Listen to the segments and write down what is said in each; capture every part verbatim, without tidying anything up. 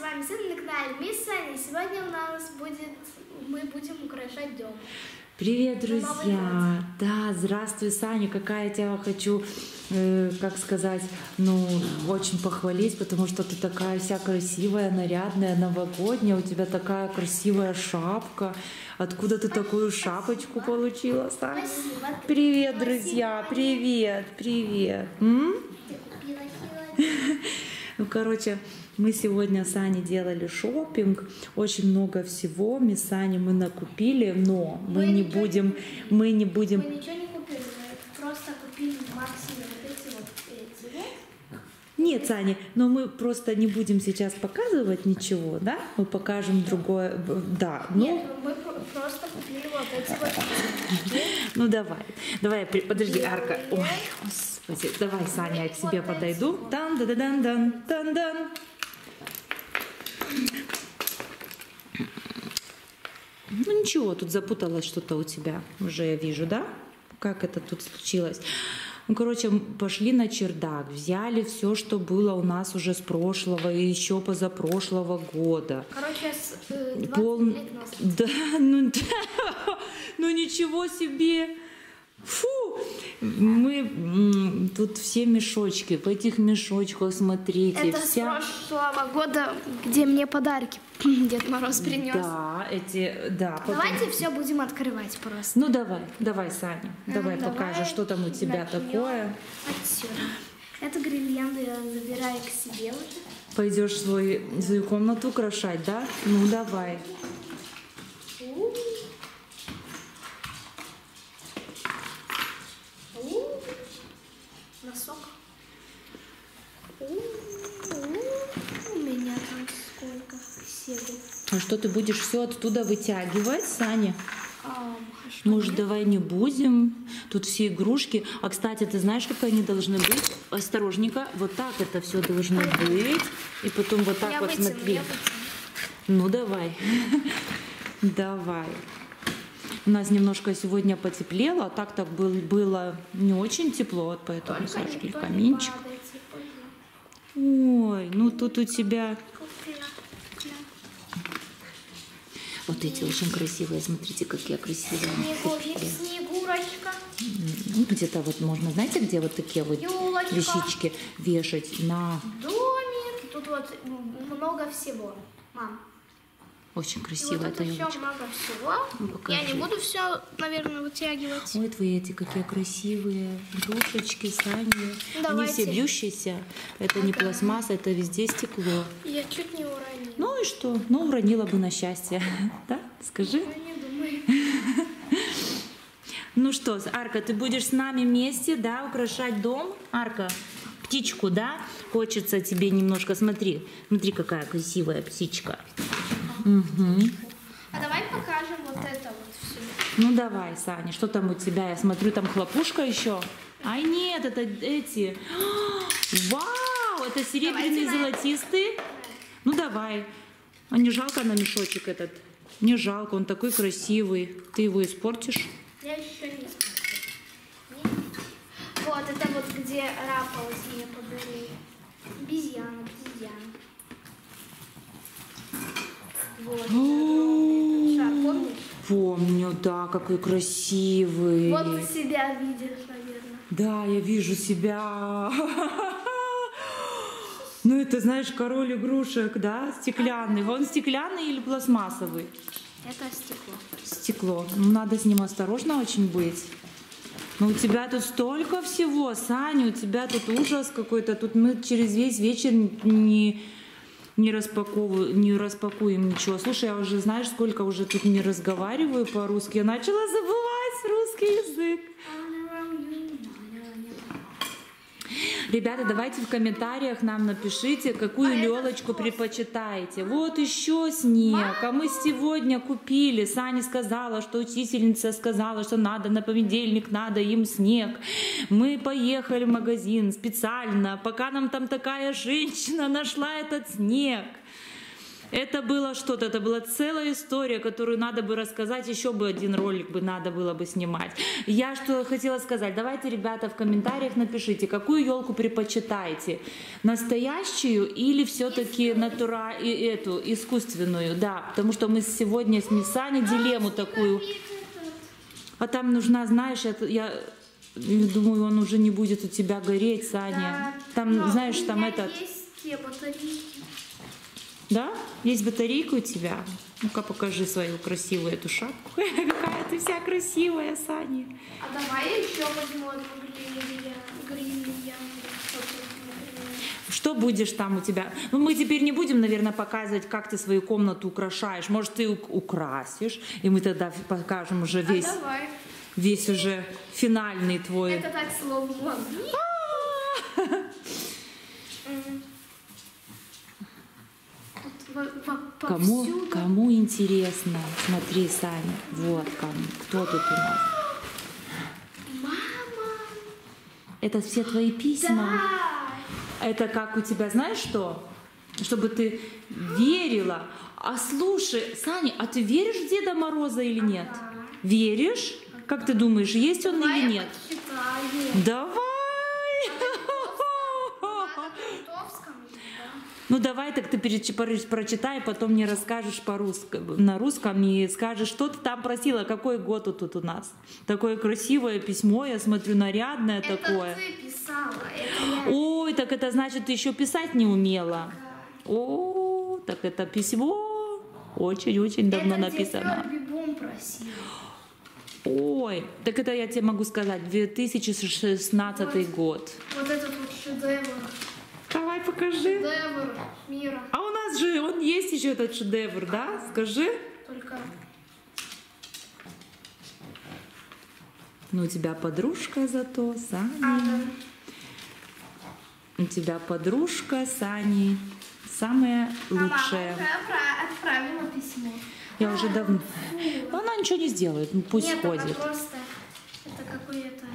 вами сын на канале Мисс Саня. Сегодня у нас будет, мы будем украшать дом. Привет, друзья! Да, здравствуй, Саня, какая я тебя хочу, э, как сказать, ну, очень похвалить, потому что ты такая вся красивая, нарядная, новогодняя, у тебя такая красивая шапка. Откуда ты такую шапочку получила, Саня? Спасибо. Привет, Спасибо. друзья, привет, привет. М? Ну, короче, мы сегодня с Аней делали шопинг, очень много всего. Мы с Аней мы накупили, но мы, мы не будем, не мы не будем. Мы ничего не купили, мы просто купили максимум вот эти вот эти вот. Нет, Саня, но мы просто не будем сейчас показывать ничего, да? Мы покажем другое, да. Но... Нет, мы просто купили вот эти вот. Ну давай, давай, подожди, Арка. Ой, господи, давай, Саня, я к тебе подойду. Дан, да, да, дан, дан, дан, дан. Ну ничего, тут запуталось что-то у тебя, уже я вижу, да? Как это тут случилось? Ну, короче, пошли на чердак, взяли все, что было у нас уже с прошлого и еще позапрошлого года. Короче, с э, двадцать Пол... лет назад. Да, ну, ну ничего себе! Фу! Мы тут все мешочки, в этих мешочках, смотрите. Это вся... с прошлого года, где мне подарки Дед Мороз принес. Да, эти, да. Потом... Давайте все будем открывать просто. Ну давай, давай, Саня, давай, давай покажешь, что там у тебя начнем такое. Отсюда. Это гирлянды я забираю к себе уже. Пойдешь в свой, свою комнату украшать, да? Ну давай. У-у-у. У-у-у. Носок. У-у-у. У меня там сколько всего. А что ты будешь все оттуда вытягивать, Саня? А, что Может, нет? давай не будем? Тут все игрушки. А, кстати, ты знаешь, как они должны быть? Осторожненько. Вот так это все должно быть. И потом вот так Я вот вытяну, смотри. я вытяну. Ну, давай. Давай. У нас немножко сегодня потеплело. А так-то было не очень тепло. Вот поэтому зажгли каминчик. Ой, ну тут у тебя... Вот эти очень красивые, смотрите, какие красивые. Снегурочка, снегурочка. Ну, где-то вот можно, знаете, где вот такие вот Ёлочка. вещички вешать на... Домик. Тут вот много всего. Мам. Очень И красиво вот это это все елочка. много всего. Ну, покажи. Я не буду все, наверное, вытягивать. Ой, твои эти какие красивые игрушечки, Сани. Они Давайте. все бьющиеся. Это не Ага. пластмасса, это везде стекло. Я чуть не уронила. Ну и что? Ну, уронила бы на счастье. Да? Скажи. Я не думаю. Ну что, Арка, ты будешь с нами вместе, да, украшать дом? Арка, птичку, да? Хочется тебе немножко, смотри, смотри, какая красивая птичка. Угу. А давай покажем вот это вот все. Ну давай, Саня, что там у тебя? Я смотрю, там хлопушка еще. Ай, нет, это эти. Вау, это серебряные, Давайте, золотистые. Ну давай. А не жалко на мешочек этот? Не жалко, он такой красивый. Ты его испортишь? Я еще не смотрю. Вот, это вот где рапалось мне подарили. Обезьяна, обезьяна. Вот, это огромный шар, помнишь? Помню, да, какой красивый. Вот ты себя видишь, наверное. Да, я вижу себя. Ну, это, знаешь, король игрушек, да, стеклянный. Он стеклянный или пластмассовый? Это стекло. Стекло. Ну, надо с ним осторожно очень быть. Но у тебя тут столько всего, Саня, у тебя тут ужас какой-то. Тут мы через весь вечер не, не, распаковываем, не распакуем ничего. Слушай, я уже, знаешь, сколько уже тут не разговариваю по-русски. Я начала забывать русский язык. Ребята, давайте в комментариях нам напишите, какую елочку предпочитаете. Вот еще снег, а мы сегодня купили. Саня сказала, что учительница сказала, что надо на понедельник, надо им снег. Мы поехали в магазин специально, пока нам там такая женщина нашла этот снег. Это было что-то, это была целая история, которую надо бы рассказать, еще бы один ролик бы надо было бы снимать. Я что хотела сказать, давайте, ребята, в комментариях напишите, какую елку предпочитаете, настоящую или все-таки натура... и эту, искусственную, да, потому что мы сегодня с Мисаней дилемму такую, а там нужна, знаешь, я... я думаю, он уже не будет у тебя гореть, Саня. Да, там, знаешь, там этот... Есть батарейки. Да? Есть батарейка у тебя? Ну-ка, покажи свою красивую эту шапку. Какая ты вся красивая, Саня. А давай еще возьму одну гриль. Что будешь там у тебя? Ну, мы теперь не будем, наверное, показывать, как ты свою комнату украшаешь. Может, ты украсишь, и мы тогда покажем уже весь, а давай. весь уже финальный твой. Это так слово. Кому, кому интересно? Смотри, Саня, вот кому. Кто тут у нас? Мама! Это все твои письма? Да! Это как у тебя, знаешь что? Чтобы ты верила. А слушай, Саня, а ты веришь в Деда Мороза или нет? Ага. Веришь? Как ты думаешь, есть он Давай или я нет? почитаю. Давай! Ну давай, так ты прочитай, потом мне расскажешь по-русски, на русском и скажешь, что ты там просила, какой год тут у нас. Такое красивое письмо, я смотрю, нарядное это такое. Это ты писала, это я. Ой, так это значит, ты еще писать не умела. Да. О, так это письмо очень-очень давно это написано. Это альбом просил. Ой, так это я тебе могу сказать, две тысячи шестнадцатый вот, год. Вот этот вот шедевр. Давай покажи. Шедевр мира. А у нас же он есть еще этот шедевр, да? Скажи. Только. Ну, у тебя подружка зато, Саня. А, да. У тебя подружка, Сани. Самая лучшая. А мама уже отправила письмо. Я а, уже давно. Но она ничего не сделает, ну пусть Нет, ходит. Она просто. Это какое-то.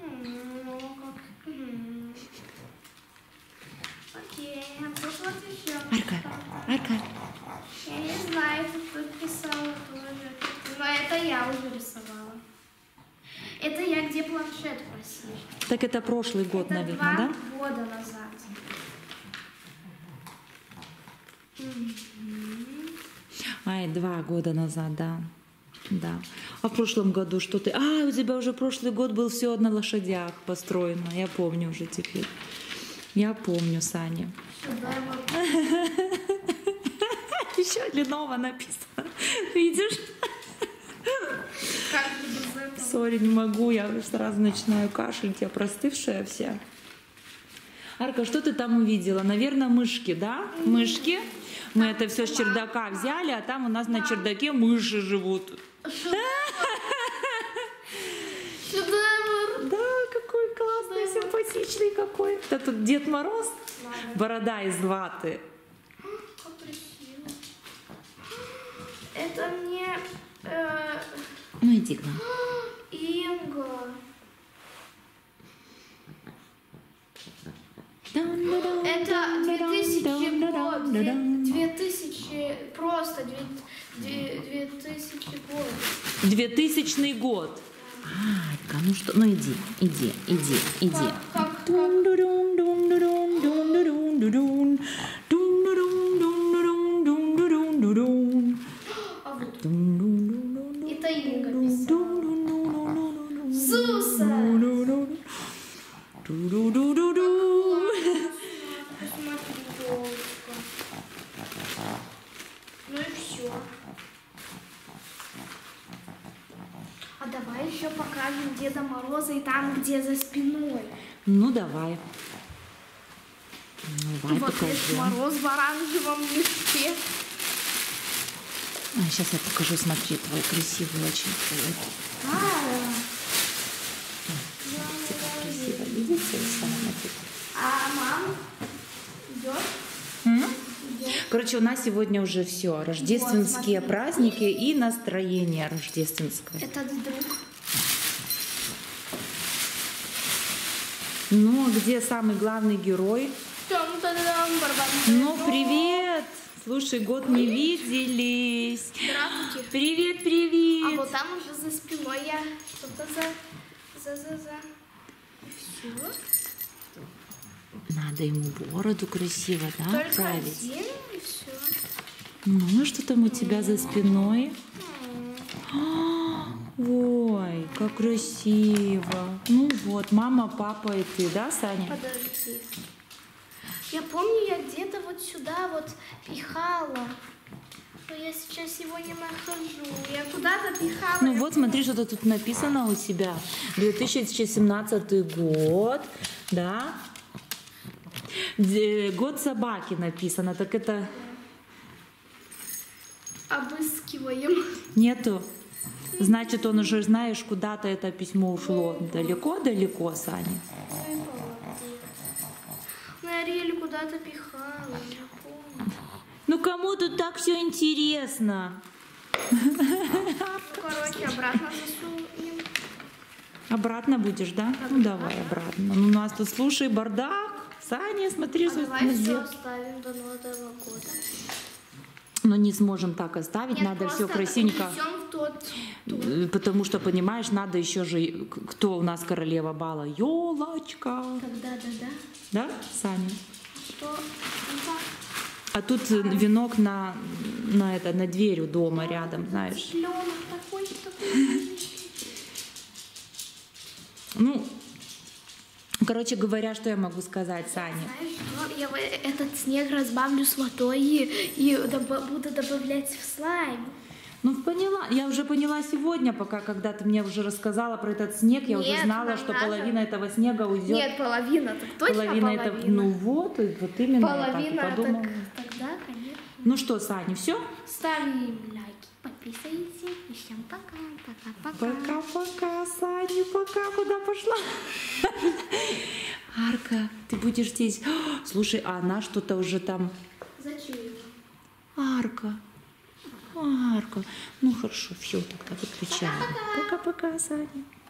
Окей, а тут вот еще. Арка, Арка. Я не знаю, кто тут писал тоже. Но это я уже рисовала. Это я где планшет просила. Так это прошлый год, это наверное, два да? года назад. Ай, два года назад, да. Да. А в прошлом году что ты... А, у тебя уже прошлый год был все на лошадях построено. Я помню уже теперь. Я помню, Саня. Еще Ленова написано. Видишь? Сори, не могу. Я сразу начинаю кашлять. Я простывшая вся. Арка, что ты там увидела? Наверное, мышки, да? Мышки. Мы это все с чердака взяли, а там у нас на чердаке мыши живут. Шедевр! Да, какой классный, симпатичный какой. Это тут Дед Мороз, борода из ваты. Как красиво. Это мне... Э... Ну иди к нам. Инга. Это две тысячи год, две тысячи, просто две тысячи год. Двухтысячный год. Арка, ну что, ну иди, иди, иди, иди. Как, как, как? А вот. Это Инга писала. Зуса! Ну и все. А давай еще покажем Деда Мороза и там, где за спиной. Ну давай. Давай вот покажем. Дед Мороз в оранжевом мешке. А, сейчас я покажу, смотри, твой красивый очень. А, Красиво, видите? а мама идет? М? Короче, у нас сегодня уже все. Рождественские вот, праздники и настроение рождественское. Этот друг. Ну, а где самый главный герой? Там-та-дам, Ну, привет! слушай, год не виделись. Здравствуйте. Привет, привет. А вот там уже за спиной я что-то за... за... за... за... Все. Надо ему бороду красиво, да, Только править? один и все. Ну, что там у тебя за спиной? Ой, как красиво. Ну вот, мама, папа и ты, да, Саня? Подожди. Я помню, я где-то вот сюда вот пихала. Но я сейчас его не нахожу. Я куда-то пихала. Ну вот, смотри, что-то тут написано у тебя. две тысячи семнадцатый год, да? Год собаки написано. Так это... Обыскиваем. Нету? Значит, он уже, знаешь, куда-то это письмо ушло. Далеко-далеко, Саня. Ну, я Ариэль куда-то пихала, я помню. Ну, кому тут так все интересно? Ну, короче, обратно засунем. Обратно будешь, да? Ну, давай обратно. Ну, у нас тут, слушай, бардак. Саня, смотри, А что давай ты все сделал. оставим до Нового года. Но не сможем так оставить, Нет, надо все просто красивенько. отнесем в тот, тот. Потому что, понимаешь, надо еще же, кто у нас королева бала? Елочка. Тогда, да-да. Да, Саня? Что? Ну, так. А тут венок на, на, это, на дверь у дома рядом, знаешь. Зелёный такой, такой. Ну, короче говоря, что я могу сказать, Саня? Знаешь, что? Я вот этот снег разбавлю с водой и, и доб- буду добавлять в слайм. Ну, поняла. Я уже поняла сегодня, пока, когда ты мне уже рассказала про этот снег, я уже Нет, знала, нам что надо- половина этого снега уйдет. Нет, половина, так точно половина, половина. это, ну вот, и вот именно Половина, я так и подумала. так, тогда, конечно. Ну что, Саня, все? Ставим лайки, подписывайтесь. И всем пока, пока, пока. Пока-пока, Саня, пока, куда пошла? Арка, ты будешь здесь. О, слушай, а она что-то уже там... Зачем? Арка, Арка. Ну хорошо, все, тогда выключаем. Пока-пока, Саня.